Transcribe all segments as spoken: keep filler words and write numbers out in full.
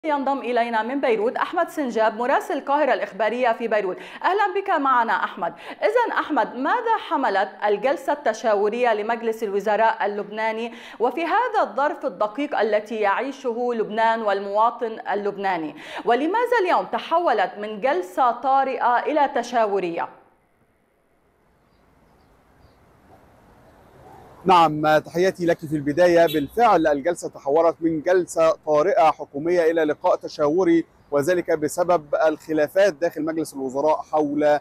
ينضم إلينا من بيروت أحمد سنجاب مراسل القاهرة الإخبارية في بيروت. أهلا بك معنا أحمد. إذن أحمد، ماذا حملت الجلسة التشاورية لمجلس الوزراء اللبناني وفي هذا الظرف الدقيق التي يعيشه لبنان والمواطن اللبناني، ولماذا اليوم تحولت من جلسة طارئة إلى تشاورية؟ نعم، تحياتي لك في البداية. بالفعل الجلسة تحولت من جلسة طارئة حكومية إلى لقاء تشاوري، وذلك بسبب الخلافات داخل مجلس الوزراء حول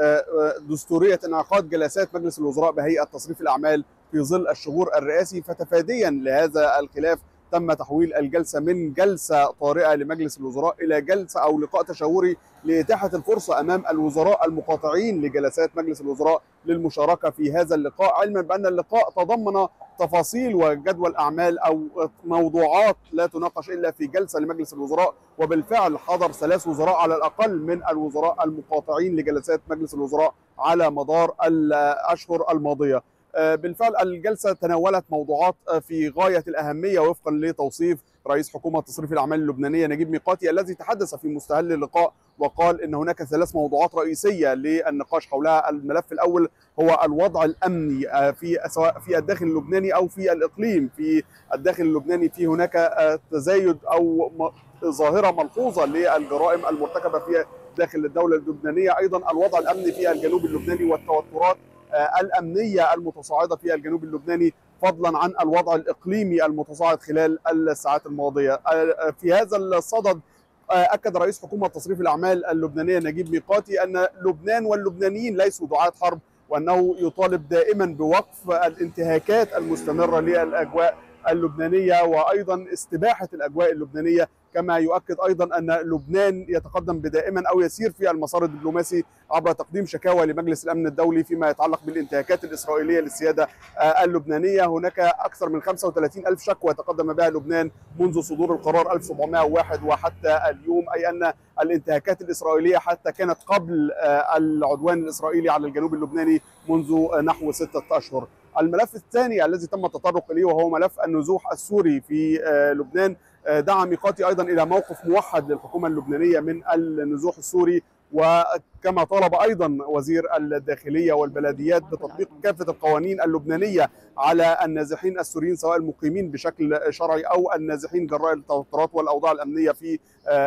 دستورية انعقاد جلسات مجلس الوزراء بهيئة تصريف الأعمال في ظل الشهور الرئاسي. فتفاديا لهذا الخلاف تم تحويل الجلسة من جلسة طارئة لمجلس الوزراء إلى جلسة أو لقاء تشاوري لإتاحة الفرصة أمام الوزراء المقاطعين لجلسات مجلس الوزراء للمشاركة في هذا اللقاء، علما بأن اللقاء تضمن تفاصيل وجدول أعمال أو موضوعات لا تناقش إلا في جلسة لمجلس الوزراء. وبالفعل حضر ثلاث وزراء على الأقل من الوزراء المقاطعين لجلسات مجلس الوزراء على مدار الأشهر الماضية. بالفعل الجلسة تناولت موضوعات في غاية الأهمية وفقا لتوصيف رئيس حكومة تصريف الأعمال اللبنانية نجيب ميقاتي، الذي تحدث في مستهل اللقاء وقال إن هناك ثلاث موضوعات رئيسية للنقاش حولها. الملف الأول هو الوضع الأمني في سواء في الداخل اللبناني أو في الإقليم. في الداخل اللبناني في هناك تزايد أو ظاهرة ملحوظة للجرائم المرتكبة في داخل الدولة اللبنانية. أيضا الوضع الأمني في الجنوب اللبناني والتوترات الأمنية المتصاعدة في الجنوب اللبناني، فضلا عن الوضع الإقليمي المتصاعد خلال الساعات الماضية. في هذا الصدد أكد رئيس حكومة تصريف الأعمال اللبنانية نجيب ميقاتي أن لبنان واللبنانيين ليسوا دعاة حرب، وأنه يطالب دائما بوقف الانتهاكات المستمرة للأجواء اللبنانية وأيضا استباحة الأجواء اللبنانية. كما يؤكد أيضا أن لبنان يتقدم بدائما أو يسير في المسار الدبلوماسي عبر تقديم شكاوى لمجلس الأمن الدولي فيما يتعلق بالانتهاكات الإسرائيلية للسيادة اللبنانية. هناك أكثر من خمسة وثلاثين ألف شكوى تقدم بها لبنان منذ صدور القرار ألف وسبعمائة وواحد وحتى اليوم، أي أن الانتهاكات الإسرائيلية حتى كانت قبل العدوان الإسرائيلي على الجنوب اللبناني منذ نحو ستة أشهر. الملف الثاني الذي تم التطرق إليه وهو ملف النزوح السوري في لبنان. دعا ميقاتي أيضا إلى موقف موحد للحكومة اللبنانية من النزوح السوري، وكما طالب أيضا وزير الداخلية والبلديات بتطبيق كافة القوانين اللبنانية على النازحين السوريين سواء المقيمين بشكل شرعي أو النازحين جراء التوترات والأوضاع الأمنية في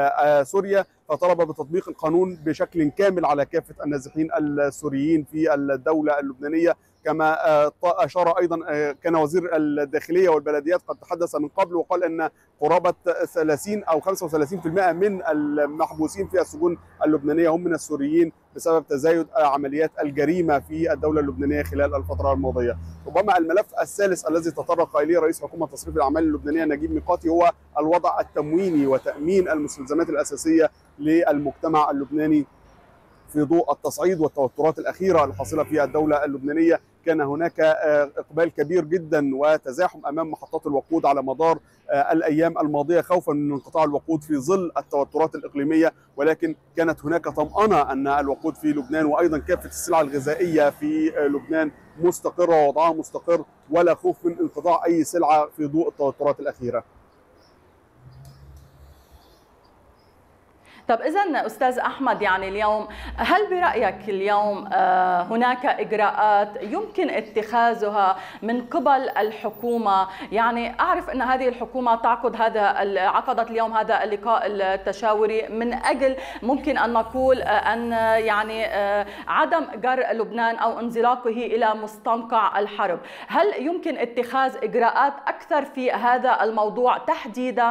سوريا. فطلب بتطبيق القانون بشكل كامل على كافة النازحين السوريين في الدولة اللبنانية. كما أشار أيضا كان وزير الداخلية والبلديات قد تحدث من قبل وقال أن قرابة ثلاثين أو خمسة وثلاثين بالمئة من المحبوسين في السجون اللبنانية هم من السوريين بسبب تزايد عمليات الجريمة في الدولة اللبنانية خلال الفترة الماضية. ربما الملف الثالث الذي تطرق إليه رئيس حكومة تصريف الأعمال اللبنانية نجيب ميقاتي هو الوضع التمويني وتأمين المستلزمات الأساسية للمجتمع اللبناني في ضوء التصعيد والتوترات الأخيرة الحاصلة في الدولة اللبنانية. كان هناك إقبال كبير جدا وتزاحم أمام محطات الوقود على مدار الأيام الماضية خوفا من انقطاع الوقود في ظل التوترات الإقليمية، ولكن كانت هناك طمأنة أن الوقود في لبنان وأيضا كافة السلع الغذائية في لبنان مستقرة ووضعها مستقر، ولا خوف من انقطاع أي سلعة في ضوء التوترات الأخيرة. طب إذن أستاذ أحمد، يعني اليوم هل برأيك اليوم هناك إجراءات يمكن اتخاذها من قبل الحكومة؟ يعني أعرف أن هذه الحكومة تعقد هذا عقدت اليوم هذا اللقاء التشاوري من أجل ممكن أن نقول أن يعني عدم جر لبنان أو انزلاقه إلى مستنقع الحرب. هل يمكن اتخاذ إجراءات أكثر في هذا الموضوع تحديداً؟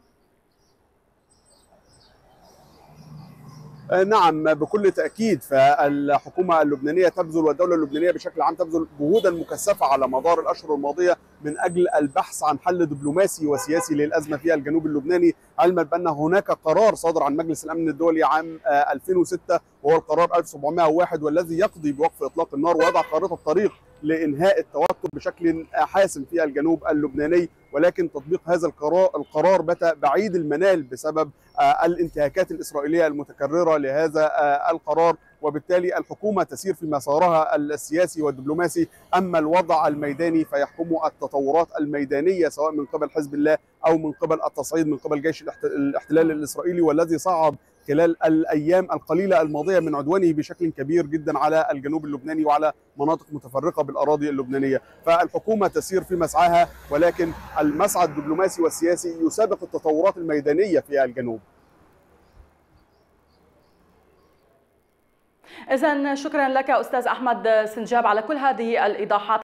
نعم، بكل تأكيد. فالحكومة اللبنانية تبذل والدولة اللبنانية بشكل عام تبذل جهودا مكثفة على مدار الأشهر الماضية من أجل البحث عن حل دبلوماسي وسياسي للأزمة في الجنوب اللبناني، علما بأن هناك قرار صادر عن مجلس الأمن الدولي عام ألفين وستة وهو القرار ألف وسبعمائة وواحد والذي يقضي بوقف إطلاق النار ويضع خارطة طريق لإنهاء التوتر بشكل حاسم في الجنوب اللبناني، ولكن تطبيق هذا القرار بات بعيد المنال بسبب الانتهاكات الإسرائيلية المتكررة لهذا القرار، وبالتالي الحكومة تسير في مسارها السياسي والدبلوماسي، أما الوضع الميداني فيحكمه التطورات الميدانية سواء من قبل حزب الله أو من قبل التصعيد من قبل جيش الاحتلال الإسرائيلي، والذي صعد خلال الأيام القليلة الماضية من عدوانه بشكل كبير جدا على الجنوب اللبناني وعلى مناطق متفرقة بالأراضي اللبنانية. فالحكومة تسير في مسعاها، ولكن المسعى الدبلوماسي والسياسي يسابق التطورات الميدانية في الجنوب. إذن شكرا لك أستاذ أحمد سنجاب على كل هذه الإيضاحات.